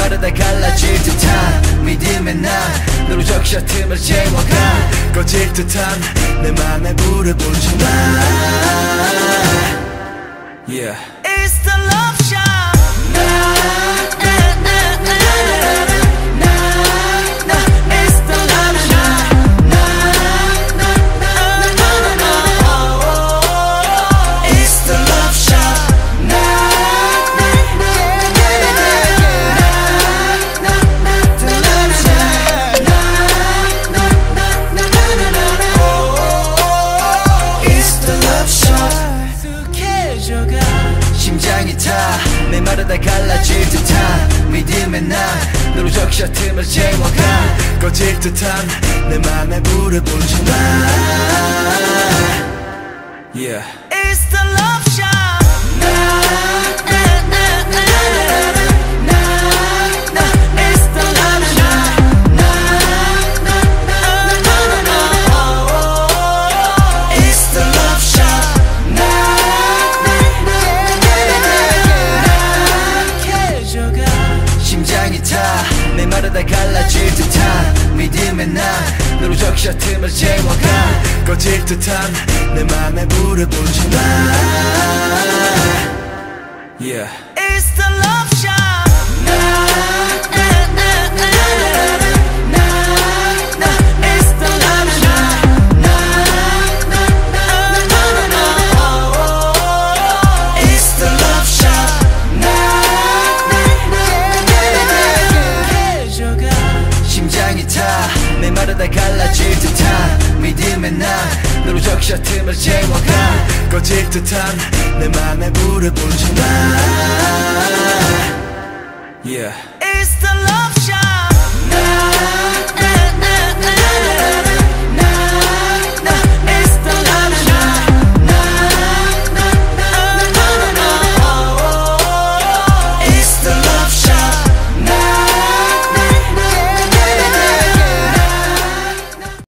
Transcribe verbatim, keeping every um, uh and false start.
메마르다 갈라질 듯한 믿음의 난 너로 적셔 틈을 채워가 꺼질 듯한 내 맘에 불을 붙여놔. Yeah. It's the love shot. 심장이 타 메마르다 갈라질 듯한 믿음의 난 너로 적셔 틈을 채워가 꺼질 듯한 내 맘에 불을 붙여놔. Yeah. It's the love shot. 심장이 타 메마르다 갈라질 듯한 믿음의 난 너로 적셔 틈을 채워가 꺼질 듯한 내 맘에 불을 붙여놔. Yeah. It's the love shot. 심장이 타 메마르다 갈라질 듯한 믿음의 난 너로 적셔 틈을 채워가 꺼질 듯한 내 맘에 불을 붙여놔. Yeah. It's the love shot.